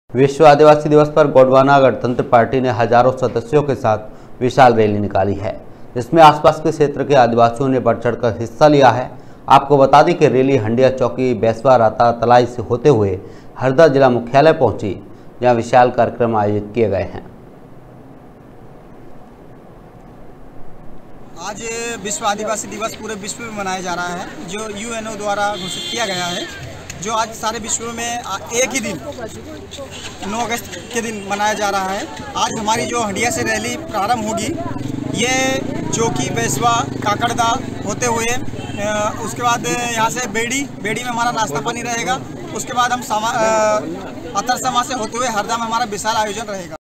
विश्व आदिवासी दिवस पर गोंडवाना गणतंत्र पार्टी ने हजारों सदस्यों के साथ विशाल रैली निकाली है, जिसमें आसपास के क्षेत्र के आदिवासियों ने बढ़ चढ़कर हिस्सा लिया है। आपको बता दें कि रैली हंडिया चौकी, बेसवा, राता, तलाई से होते हुए हरदा जिला मुख्यालय पहुंची, जहां विशाल कार्यक्रम आयोजित किए गए हैं। आज विश्व आदिवासी दिवस पूरे विश्व में मनाया जा रहा है, जो यूएनओ द्वारा घोषित किया गया है, जो आज सारे विश्व में एक ही दिन 9 अगस्त के दिन मनाया जा रहा है। आज हमारी जो हंडिया से रैली प्रारंभ होगी, ये चौकी, बेसवा, काकड़दा होते हुए उसके बाद यहाँ से बेड़ी में हमारा नाश्ता पानी रहेगा। उसके बाद हम अतरसमा से होते हुए हरदा में हमारा विशाल आयोजन रहेगा।